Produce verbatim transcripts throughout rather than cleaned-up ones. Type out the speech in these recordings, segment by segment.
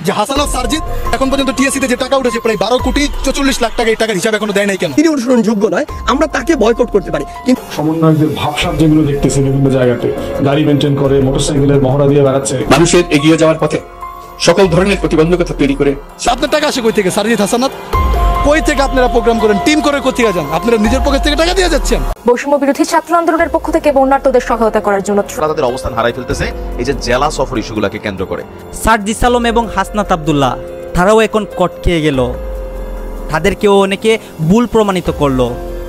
যে হাসানাত সারজিৎ এখন পর্যন্ত টিএসসিতে যে টাকা উঠেছে প্রায় বারো কোটি চল্লিশ লাখ টাকা, এই টাকার হিসাব এখনো দেয় নাই কেন? তিনি অনুসরণ যোগ্য নয়, আমরা তাকে বয়কট করতে পারি। কিন্তু সমন্বয়কদের ভাবসাব যেগুলো দেখতেছে বিভিন্ন জায়গাতে, গাড়ি মেনটেন করে মোটরসাইকেলের মহড়া দিয়ে বেড়াচ্ছে, মানুষের এগিয়ে যাওয়ার পথে সকল ধরনের প্রতিবন্ধকতা তৈরি করে। আপনার টাকা আসে কই থেকে? সারজিৎ হাসানাত কই থেকে আপনারা প্রোগ্রাম করেন, টিম করে কোথায় যান? আপনারা নিজের পকেট থেকে টাকা দিয়ে যাচ্ছেন। বৈষম্য বিরোধী ছাত্র আন্দোলনের পক্ষ থেকে বন্যার্তদের সহায়তা করার জন্য তাদের অবস্থান হারাই ফেলতেছে এই যে জেলা সফর ইস্যুগুলোকে কেন্দ্র করে। সারজিস আলম এবং হাসনাত আব্দুল্লাহ তারাও এখন কট খেয়ে গেল, তাদেরকেও অনেকে ভুল প্রমাণিত করলো।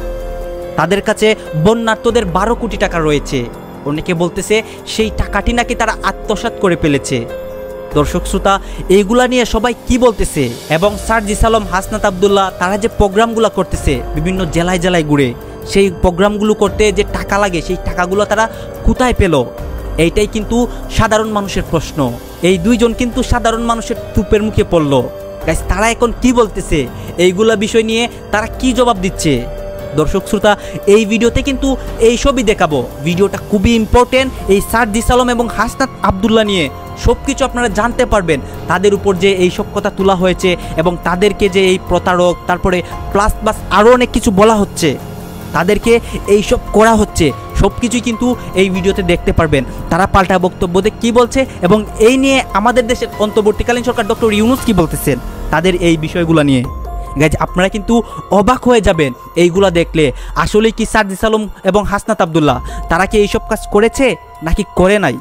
তাদের কাছে বন্যার্তদের বারো কোটি টাকা রয়েছে, অনেকে বলতেছে সেই টাকাটি নাকি তারা আত্মসাৎ করে ফেলেছে। দর্শক শ্রোতা, এইগুলা নিয়ে সবাই কি বলতেছে? এবং সারজিস আলম, হাসনাত আব্দুল্লাহ তারা যে প্রোগ্রামগুলো করতেছে বিভিন্ন জেলায় জেলায় ঘুরে, সেই প্রোগ্রামগুলো করতে যে টাকা লাগে সেই টাকাগুলো তারা কোথায় পেল? এইটাই কিন্তু সাধারণ মানুষের প্রশ্ন। এই দুইজন কিন্তু সাধারণ মানুষের তুপের মুখে পড়ল। গাইস, তারা এখন কি বলতেছে, এইগুলা বিষয় নিয়ে তারা কি জবাব দিচ্ছে? দর্শক শ্রোতা, এই ভিডিওতে কিন্তু এইসবই দেখাবো। ভিডিওটা খুবই ইম্পর্টেন্ট। এই সারজিস আলম এবং হাসনাত আব্দুল্লাহ নিয়ে সব কিছু আপনারা জানতে পারবেন। তাদের উপর যে এই সব কথা তোলা হয়েছে এবং তাদেরকে যে এই প্রতারক, তারপরে প্লাস প্লাস আরও অনেক কিছু বলা হচ্ছে, তাদেরকে এই সব করা হচ্ছে, সব কিছুই কিন্তু এই ভিডিওতে দেখতে পারবেন। তারা পাল্টা বক্তব্য দিয়ে কী বলছে এবং এই নিয়ে আমাদের দেশের অন্তর্বর্তীকালীন সরকার ডক্টর ইউনূস কী বলতেছেন তাদের এই বিষয়গুলো নিয়ে। গাইজ, আপনারা কিন্তু অবাক হয়ে যাবেন এইগুলা দেখলে। আসলে কি সারজিস আলম এবং হাসনাত আব্দুল্লাহ তারা কি এইসব কাজ করেছে নাকি করে নাই?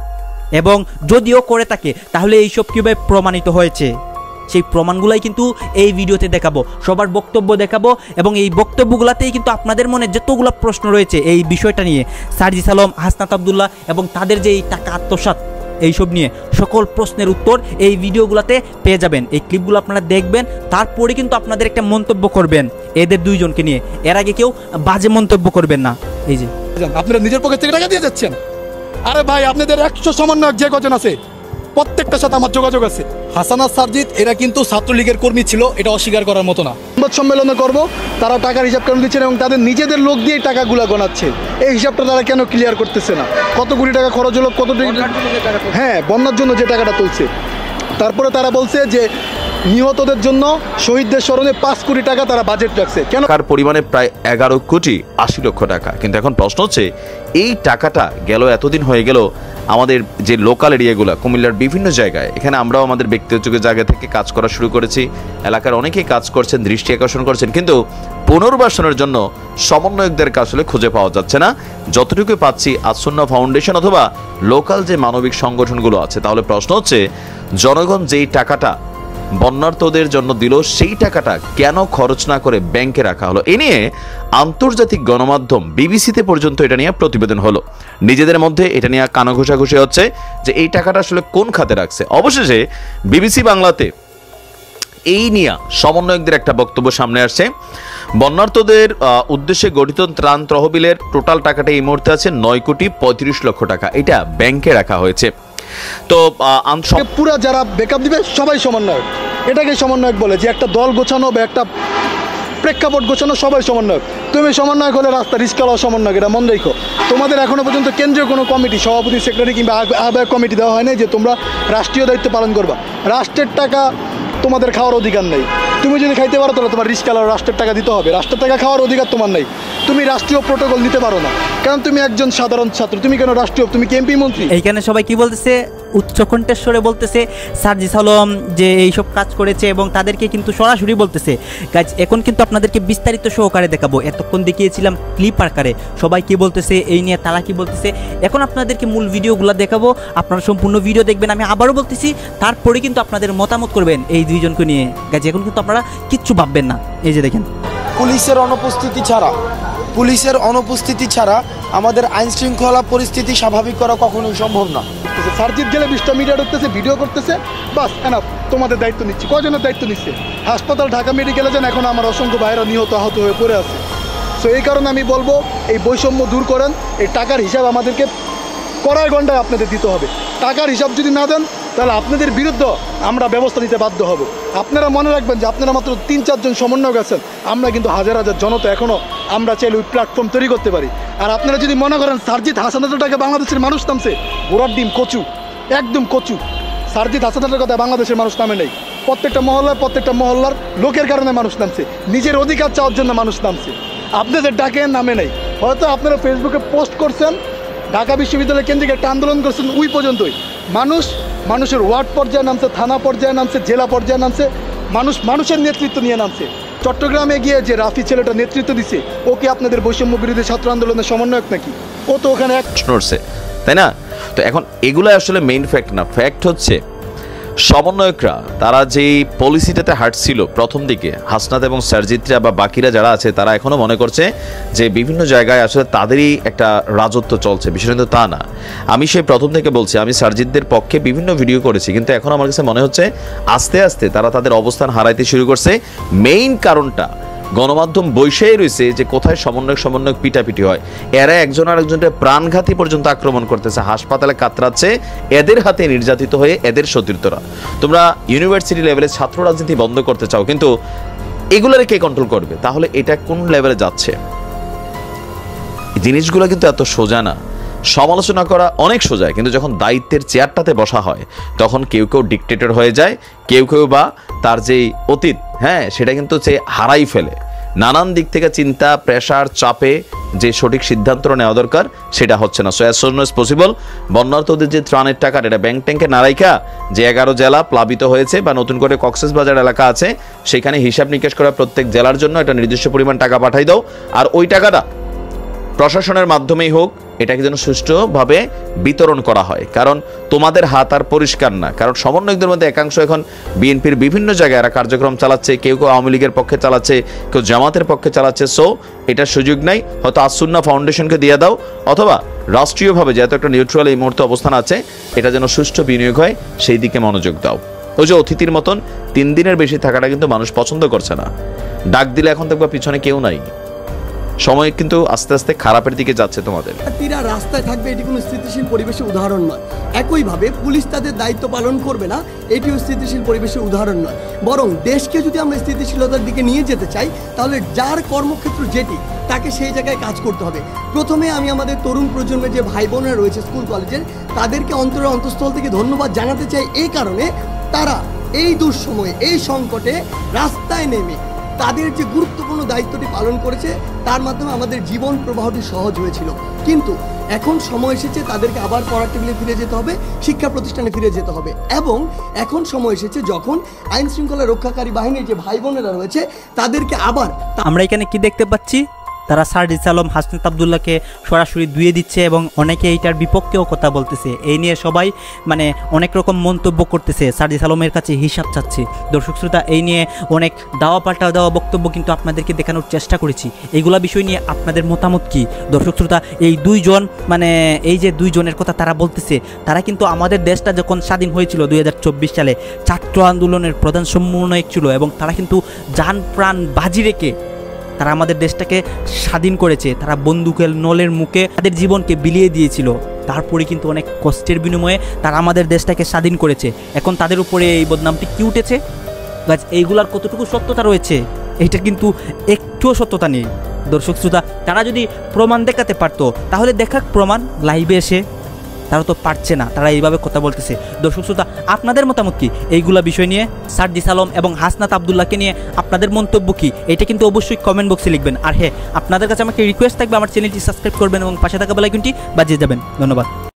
এবং যদিও করে থাকে তাহলে এইসব কীভাবে প্রমাণিত হয়েছে সেই প্রমাণগুলাই কিন্তু এই ভিডিওতে দেখাবো, সবার বক্তব্য দেখাবো। এবং এই বক্তব্যগুলোতেই কিন্তু আপনাদের মনে যতগুলো প্রশ্ন রয়েছে এই বিষয়টা নিয়ে, সারজিস আলম, হাসনাত আব্দুল্লাহ এবং তাদের যে এই টাকা আত্মসাৎ, এইসব নিয়ে সকল প্রশ্নের উত্তর এই ভিডিওগুলোতে পেয়ে যাবেন। এই ক্লিপগুলো আপনারা দেখবেন, তারপরে কিন্তু আপনাদের একটা মন্তব্য করবেন এদের দুইজনকে নিয়ে। এর আগে কেউ বাজে মন্তব্য করবেন না। এই যে আপনারা নিজের পকেট থেকে টাকা দিয়ে যাচ্ছেন। আরে ভাই, আপনাদের একশো সমন্বয়ক যে কজন আছে প্রত্যেকটার সাথে আমার যোগাযোগ আছে। হাসানাত সারজিৎ এরা কিন্তু ছাত্রলীগের কর্মী ছিল, এটা অস্বীকার করার মতো না। সংবাদ সম্মেলনে করবো, তারা টাকার হিসাব কেন দিচ্ছেন এবং তাদের নিজেদের লোক দিয়ে টাকাগুলো গোনাচ্ছে। এই হিসাবটা তারা কেন ক্লিয়ার করতেছে না? কত কোটি টাকা খরচ হলো, কত হ্যাঁ বন্যার জন্য যে টাকাটা তুলছে। তারপরে তারা বলছে যে নিহতদের জন্য, শহীদদের স্মরণে পাঁচ কোটি টাকা তারা বাজেট রাখছে। কেন? টাকার পরিমাণে প্রায় এগারো কোটি আশি লক্ষ টাকা। কিন্তু এখন প্রশ্ন হচ্ছে, এই টাকাটা গেল এতদিন হয়ে গেল আমাদের যে লোকাল এরিয়াগুলো, কুমিল্লার বিভিন্ন জায়গায়, এখানে আমরাও আমাদের ব্যক্তিগত জায়গা থেকে কাজ করা শুরু করেছি। এলাকার অনেকেই কাজ করছেন, দৃষ্টি আকর্ষণ করছেন, কিন্তু পুনর্বাসনের জন্য সমন্বয়কদেরকে আসলে খুঁজে পাওয়া যাচ্ছে না। যতটুকু পাচ্ছি আসুন্না ফাউন্ডেশন অথবা লোকাল যে মানবিক সংগঠনগুলো আছে। তাহলে প্রশ্ন হচ্ছে, জনগণ যেই টাকাটা বন্যার্তদের জন্য দিল সেই টাকাটা কেন খরচ না করে ব্যাংকে রাখা হলো? এ নিয়ে আন্তর্জাতিক গণমাধ্যম বিবিসিতে পর্যন্ত এটা নিয়ে প্রতিবেদন হলো। নিজেদের মধ্যে এটা নিয়ে কানা ঘোষাঘুষি হচ্ছে যে এই টাকাটা আসলে কোন খাতে রাখছে। অবশেষে বিবিসি বাংলাতে এই নিয়ে সমন্বয়কদের একটা বক্তব্য সামনে আসছে। বন্যার্তদের উদ্দেশ্যে গঠিত ত্রাণ তহবিলের টোটাল টাকাটা এই মুহূর্তে আছে নয় কোটি পঁয়ত্রিশ লক্ষ টাকা, এটা ব্যাংকে রাখা হয়েছে। তো পুরা যারা ব্যাকআপ দিবে সবাই সমন্বয়ক, এটাকে সমন্বয়ক বলে। যে একটা দল গোছানো বা একটা প্রেক্ষাপট গোছানো সবাই সমন্বয়ক। তুমি সমন্বয়ক হলে রাস্তা রিস্কালাও সমন্বয়ক, এটা মনে রেখো। তোমাদের এখনো পর্যন্ত কেন্দ্রীয় কোনো কমিটি, সভাপতি, সেক্রেটারি কিংবা আহ্বায়ক কমিটি দেওয়া হয় নাই যে তোমরা রাষ্ট্রীয় দায়িত্ব পালন করবা। রাষ্ট্রের টাকা তোমাদের খাওয়ার অধিকার নেই। তুমি যদি খাইতে পারো তাহলে তোমার রিস্কালাও রাষ্ট্রের টাকা দিতে হবে। রাষ্ট্রের টাকা খাওয়ার অধিকার তোমার নেই। তুমি রাষ্ট্রীয় প্রোটোকল নিতে পারো না, কারণ তুমি একজন সাধারণ ছাত্র। তুমি কেন রাষ্ট্রীয়? তুমি কি এমপি মন্ত্রী? এইখানে সবাই কি বলতেছে, উচ্চ কণ্ঠেশ্বরে বলতেছে সারজিস আলম যে এইসব কাজ করেছে এবং তাদেরকে কিন্তু সরাসরি বলতেছে। গাইজ, এখন কিন্তু আপনাদেরকে বিস্তারিত সহকারে দেখাবো। এতক্ষণ দেখিয়েছিলাম ক্লিপ আকারে, সবাই কি বলতেছে এই নিয়ে, তারা কি বলতেছে। এখন আপনাদেরকে মূল ভিডিওগুলো দেখাবো, আপনারা সম্পূর্ণ ভিডিও দেখবেন। আমি আবারও বলতেছি, তারপরে কিন্তু আপনাদের মতামত করবেন এই দুইজনকে নিয়ে। গাইজ, এখন কিন্তু আপনারা কিচ্ছু ভাববেন না। এই যে দেখেন, পুলিশের অনুপস্থিতি ছাড়া পুলিশের অনুপস্থিতি ছাড়া আমাদের আইন শৃঙ্খলা পরিস্থিতি স্বাভাবিক করা কখনোই সম্ভব না। সারজিৎ গেলে বিশটা মিডিয়া ঢুকতেছে, ভিডিও করতেছে, বাস এনাফ। তোমাদের দায়িত্ব নিচ্ছি। কজনের দায়িত্ব নিচ্ছে? হাসপাতাল ঢাকা মেডিকেলে যান, এখন আমার অসংখ্য ভাইরা নিহত আহত হয়ে পড়ে আছে। সো এই কারণে আমি বলবো, এই বৈষম্য দূর করেন। এই টাকার হিসাব আমাদেরকে কড়াই ঘন্টায় আপনাদের দিতে হবে। টাকার হিসাব যদি না দেন তাহলে আপনাদের বিরুদ্ধে আমরা ব্যবস্থা নিতে বাধ্য হব। আপনারা মনে রাখবেন যে আপনারা মাত্র তিন চারজন সমন্বয়ক আছেন, আমরা কিন্তু হাজার হাজার জনতা এখনও আমরা চাইলে ওই প্ল্যাটফর্ম তৈরি করতে পারি। আর আপনারা যদি মনে করেন সারজিৎ হাসানাতের টাকা বাংলাদেশের মানুষ নামছে, ঘোড়ার ডিম কচু, একদম কচু। সারজিৎ হাসানের কথা বাংলাদেশের মানুষ নামে নেই। প্রত্যেকটা মহল্লায় প্রত্যেকটা মহল্লার লোকের কারণে মানুষ নামছে, নিজের অধিকার চাওয়ার জন্য মানুষ নামছে। আপনাদের ডাকে নামে নেই। হয়তো আপনারা ফেসবুকে পোস্ট করছেন, ঢাকা বিশ্ববিদ্যালয় কেন্দ্রিক একটা আন্দোলন করছেন, ওই পর্যন্তই। মানুষ মানুষের ওয়ার্ড পর্যায়ে নামছে, থানা পর্যায়ে নামছে, জেলা পর্যায়ে নামছে, মানুষ মানুষের নেতৃত্ব নিয়ে নামছে। চট্টগ্রামে গিয়ে যে রাফি ছেলেটা নেতৃত্ব দিছে, ও কি আপনাদের বৈষম্য বিরোধী ছাত্র আন্দোলনের সমন্বয়ক নাকি? ও তো ওখানে এক নড়ছে, তাই না? তো এখন এগুলো আসলে মেইন ফ্যাক্ট না। ফ্যাক্ট হচ্ছে সমন্বয়করা তারা যেই পলিসিটাতে হাঁটছিল প্রথম দিকে, হাসনাত এবং সারজিৎরা বা বাকিরা যারা আছে, তারা এখনো মনে করছে যে বিভিন্ন জায়গায় আসলে তাদেরই একটা রাজত্ব চলছে। বিষয় কিন্তু তা না। আমি সেই প্রথম থেকে বলছি, আমি সারজিৎদের পক্ষে বিভিন্ন ভিডিও করেছি, কিন্তু এখন আমার কাছে মনে হচ্ছে আস্তে আস্তে তারা তাদের অবস্থান হারাইতে শুরু করছে। মেইন কারণটা গণমাধ্যম বৈশাই রয়েছে যে কোথায় সমন্বয়ক সমন্বয়ক পিটাপিটি হয়। এরা একজন আরেকজনের প্রাণঘাতী পর্যন্ত আক্রমণ করতেছে, হাসপাতালে কাতরাচ্ছে, এদের হাতে নির্যাতিত হয়ে এদের সতীর্থরা। তোমরা ইউনিভার্সিটি লেভেলে ছাত্র রাজনীতি বন্ধ করতে চাও, কিন্তু এগুলোরে কে কন্ট্রোল করবে? তাহলে এটা কোন লেভেলে যাচ্ছে? জিনিসগুলো কিন্তু এত সোজা না। সমালোচনা করা অনেক সোজা, কিন্তু যখন দায়িত্বের চেয়ারটাতে বসা হয় তখন কেউ কেউ ডিক্টেটর হয়ে যায়, কেউ কেউ বা তার যেই অতীত, হ্যাঁ, সেটা কিন্তু সে হারাই ফেলে। নানান দিক থেকে চিন্তা, প্রেশার, চাপে যে সঠিক সিদ্ধান্ত নেওয়া দরকার সেটা হচ্ছে না। So as soon as possible বন্যার্থদের যে ত্রাণের টাকা, এটা ব্যাংক ট্যাঙ্কে না রাইখা যে এগারো জেলা প্লাবিত হয়েছে বা নতুন করে কক্সবাজার এলাকা আছে, সেখানে হিসাব নিকাশ করা প্রত্যেক জেলার জন্য একটা নির্দিষ্ট পরিমাণ টাকা পাঠাই দাও। আর ওই টাকাটা প্রশাসনের মাধ্যমেই হোক, এটাকে যেন সুষ্ঠুভাবে বিতরণ করা হয়। কারণ তোমাদের হাত আর পরিষ্কার না। কারণ সমন্বয়কদের মধ্যে একাংশ এখন বিএনপির বিভিন্ন জায়গায় এরা কার্যক্রম চালাচ্ছে, কেউ কেউ আওয়ামী লীগের পক্ষে চালাচ্ছে, কেউ জামাতের পক্ষে চালাচ্ছে। সো এটার সুযোগ নাই, হয়তো আসুন্না ফাউন্ডেশনকে দিয়ে দাও, অথবা রাষ্ট্রীয়ভাবে যেহেতু একটা নিউট্রাল এই মুহূর্তে অবস্থান আছে, এটা যেন সুষ্ঠু বিনিয়োগ হয় সেই দিকে মনোযোগ দাও। ওই যে অতিথির মতন তিন দিনের বেশি থাকাটা কিন্তু মানুষ পছন্দ করছে না। ডাক দিলে এখন দেখবা পিছনে কেউ নাই। সময় কিন্তু আস্তে আস্তে খারাপের দিকে যাচ্ছে তোমাদের। তীরা রাস্তায় থাকবে, এটি কোনো স্থিতিশীল পরিবেশের উদাহরণ নয়। একইভাবে পুলিশ তাদের দায়িত্ব পালন করবে না, এটিও স্থিতিশীল পরিবেশের উদাহরণ নয়। বরং দেশকে যদি আমরা স্থিতিশীলতার দিকে নিয়ে যেতে চাই, তাহলে যার কর্মক্ষেত্র যেটি, তাকে সেই জায়গায় কাজ করতে হবে। প্রথমে আমি আমাদের তরুণ প্রজন্মের যে ভাই বোনেরা রয়েছে স্কুল কলেজের, তাদেরকে অন্তরের অন্তঃস্থল থেকে ধন্যবাদ জানাতে চাই। এই কারণে তারা এই দুঃসময়ে, এই সংকটে রাস্তায় নেমে তাদের যে গুরুত্বপূর্ণ দায়িত্বটি পালন করেছে, তার মাধ্যমে আমাদের জীবন প্রবাহটি সহজ হয়েছিল। কিন্তু এখন সময় এসেছে তাদেরকে আবার পড়ার টেবিলে ফিরে যেতে হবে, শিক্ষা প্রতিষ্ঠানে ফিরে যেতে হবে। এবং এখন সময় এসেছে যখন আইন শৃঙ্খলা রক্ষাকারী বাহিনীর যে ভাই বোনেরা রয়েছে, তাদেরকে আবার আমরা এখানে কি দেখতে পাচ্ছি, তারা সারজিৎ আলম, হাসনাত আবদুল্লাহকে সরাসরি ধুয়ে দিচ্ছে এবং অনেকে এইটার বিপক্ষেও কথা বলতেছে। এই নিয়ে সবাই মানে অনেক রকম মন্তব্য করতেছে, সারজিৎ আলমের কাছে হিসাব চাচ্ছে। দর্শক শ্রোতা, এই নিয়ে অনেক দাওয়া পাল্টা দেওয়া বক্তব্য কিন্তু আপনাদেরকে দেখানোর চেষ্টা করেছি। এইগুলা বিষয় নিয়ে আপনাদের মতামত কি? দর্শক শ্রোতা, এই দুইজন মানে এই যে দুইজনের কথা তারা বলতেছে, তারা কিন্তু আমাদের দেশটা যখন স্বাধীন হয়েছিল দুই হাজার চব্বিশ সালে ছাত্র আন্দোলনের প্রধান সমন্বয়ক ছিল, এবং তারা কিন্তু জান প্রাণ বাজি রেখে তারা আমাদের দেশটাকে স্বাধীন করেছে। তারা বন্দুকের নলের মুখে তাদের জীবনকে বিলিয়ে দিয়েছিল, তারপরে কিন্তু অনেক কষ্টের বিনিময়ে তারা আমাদের দেশটাকে স্বাধীন করেছে। এখন তাদের উপরে এই বদনামটি কি উঠেছে? গাছ এইগুলার কতটুকু সত্যতা রয়েছে, এইটার কিন্তু একটুও সত্যতা নেই। দর্শক শ্রোতা, তারা যদি প্রমাণ দেখাতে পারতো তাহলে দেখাক প্রমাণ লাইভে এসে। তারা তো পারছে না, তারা এইভাবে কথা বলতেছে। দর্শক শ্রোতা, আপনাদের মতামত কি এইগুলা বিষয় নিয়ে? সারজিৎ আলম এবং হাসনাত আবদুল্লাহকে নিয়ে আপনাদের মন্তব্য কি, এটা কিন্তু অবশ্যই কমেন্ট বক্সে লিখবেন। আর হ্যাঁ, আপনাদের কাছে আমাকে রিকোয়েস্ট থাকবে আমার চ্যানেলটি সাবস্ক্রাইব করবেন এবং পাশে থাকা বেল আইকনটি বাজিয়ে যাবেন। ধন্যবাদ।